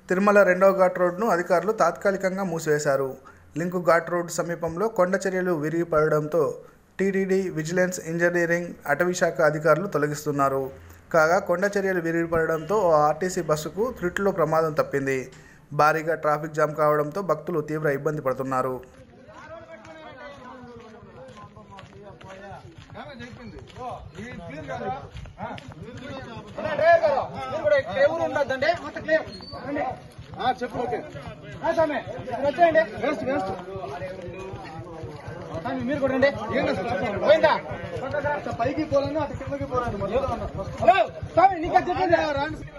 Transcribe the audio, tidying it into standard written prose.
తిరుమల రెండవ ఘాట్ రోడ్ను అధికారులు తాత్కాలికంగా మూసివేశారు. లింకు ఘాట్ రోడ్డు సమీపంలో కొండ చర్యలు విరిగిపడడంతో టీటీడీ, విజిలెన్స్, ఇంజనీరింగ్, అటవీశాఖ అధికారులు తొలగిస్తున్నారు. కాగా కొండ చర్యలు విరిగిపడడంతో ఓ ఆర్టీసీ బస్సుకు త్రుటిలో ప్రమాదం తప్పింది. భారీగా ట్రాఫిక్ జామ్ కావడంతో భక్తులు తీవ్ర ఇబ్బంది పడుతున్నారు. మీరు కూడా పైకి పోలను అటు కిందకి పోరాడు. హలో నీకు చెప్పండి.